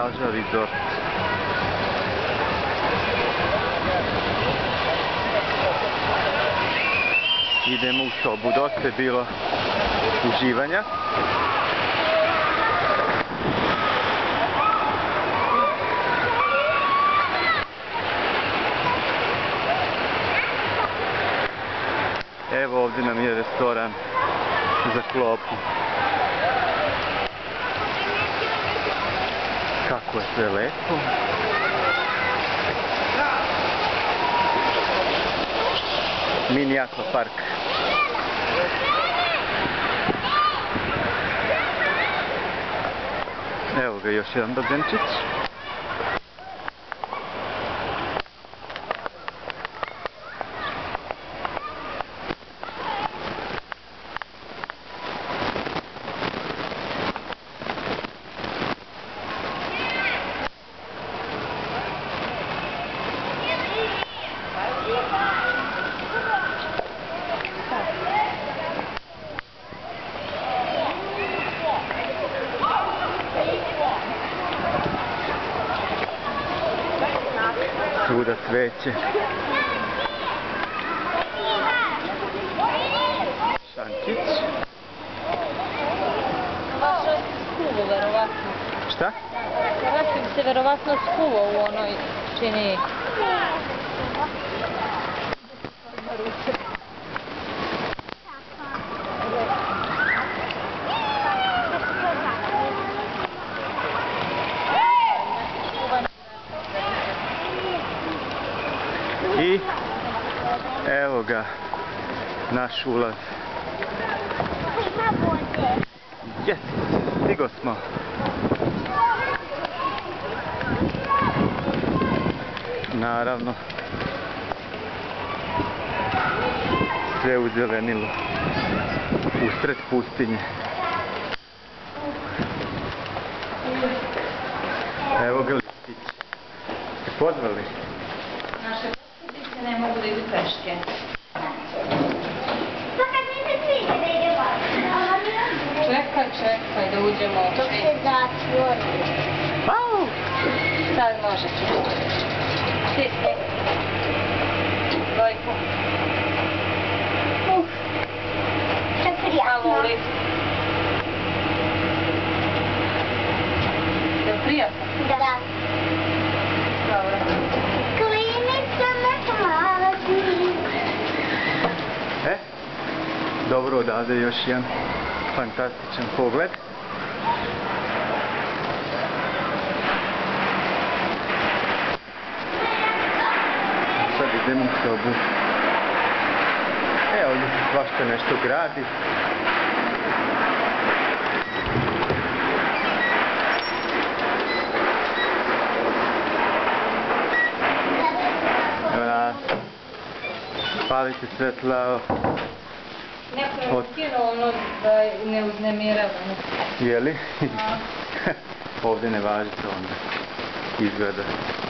plaža, resort. Idemo u sobu, dosta je bilo uživanja. Evo ovdje nam je restoran za klopu. Kako je sve lepo. Mini akvapark. Evo ga još jedan bazenčić. Svuda cveće. Šančić. Skuvo, verovatno. Šta? Hrvatski bi se verovatno skuvo u onoj čini. I evo ga, naš ulaz. Yes, stigo smo. Naravno, sve uzelenilo usred pustinje. Evo ga listić. Ste pozvali? Naše gospodice ne mogu da idu peške. Čekaj da uđemo. Dok se zatvori. Sad može čuti. Dojku. Što je prijatno. Malo u listu. Je li prijatno? Da. Dobro. Klinica na mlazi. Dobro, odavde još jedan fantastičan pogled. Sad idemo u sobu. Ovdje se svašta nešto gradi. Palite svetla. Neko je skinuo ono da ne uznemirava. Jeli? Ovdje ne važi to onda. Izgleda.